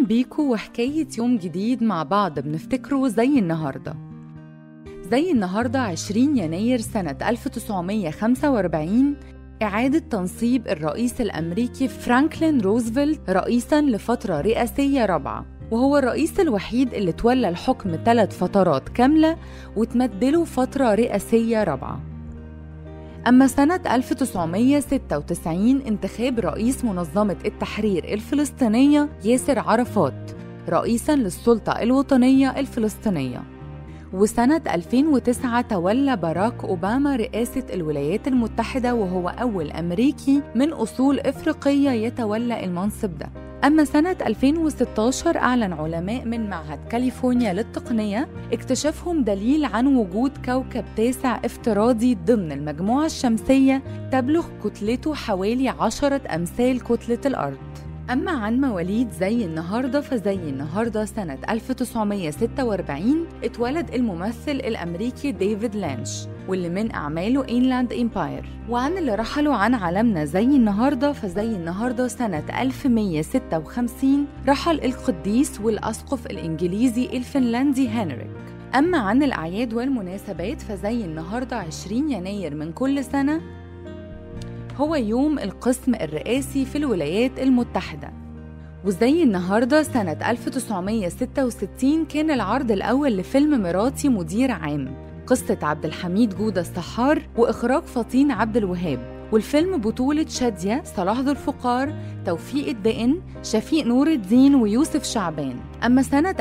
أهلا بيكو وحكاية يوم جديد مع بعض بنفتكره زي النهاردة. زي النهاردة 20 يناير سنة 1945 إعادة تنصيب الرئيس الأمريكي فرانكلين روزفلت رئيساً لفترة رئاسية رابعة، وهو الرئيس الوحيد اللي تولى الحكم 3 فترات كاملة وتمدله فترة رئاسية رابعة. أما سنة 1996 انتخاب رئيس منظمة التحرير الفلسطينية ياسر عرفات رئيساً للسلطة الوطنية الفلسطينية. وسنة 2009 تولى باراك أوباما رئاسة الولايات المتحدة، وهو أول أمريكي من أصول إفريقية يتولى المنصب ده. أما سنة 2016 أعلن علماء من معهد كاليفورنيا للتقنية اكتشافهم دليل عن وجود كوكب تاسع افتراضي ضمن المجموعة الشمسية تبلغ كتلته حوالي 10 أمثال كتلة الأرض. أما عن مواليد زي النهاردة فزي النهاردة سنة 1946 اتولد الممثل الأمريكي ديفيد لينش، واللي من أعماله إنلاند إمباير. وعن اللي رحلوا عن عالمنا زي النهاردة فزي النهاردة سنة 1156 رحل القديس والأسقف الإنجليزي الفنلندي هنريك. أما عن الأعياد والمناسبات فزي النهاردة 20 يناير من كل سنة هو يوم القسم الرئاسي في الولايات المتحدة. وزي النهاردة سنة 1966 كان العرض الأول لفيلم مراتي مدير عام، قصة عبد الحميد جودة السحار وإخراج فطين عبد الوهاب، والفيلم بطولة شادية، صلاح ذو الفقار، توفيق الدقن، شفيق نور الدين ويوسف شعبان. أما سنة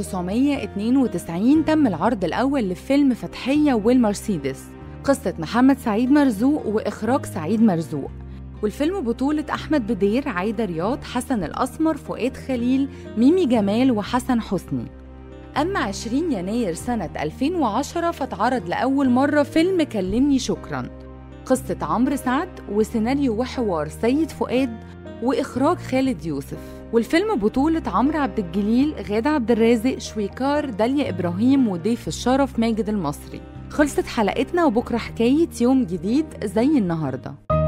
1992 تم العرض الأول لفيلم فتحية والمرسيدس، قصة محمد سعيد مرزوق وإخراج سعيد مرزوق، والفيلم بطولة أحمد بدير، عايدة رياض، حسن الأسمر، فؤاد خليل، ميمي جمال وحسن حسني. أما 20 يناير سنة 2010 فتعرض لأول مرة فيلم كلمني شكراً، قصة عمرو سعد وسيناريو وحوار سيد فؤاد وإخراج خالد يوسف، والفيلم بطولة عمرو عبد الجليل، غادة عبد الرازق، شويكار، داليا إبراهيم وضيف الشرف ماجد المصري. خلصت حلقتنا، وبكرة حكاية يوم جديد زي النهاردة.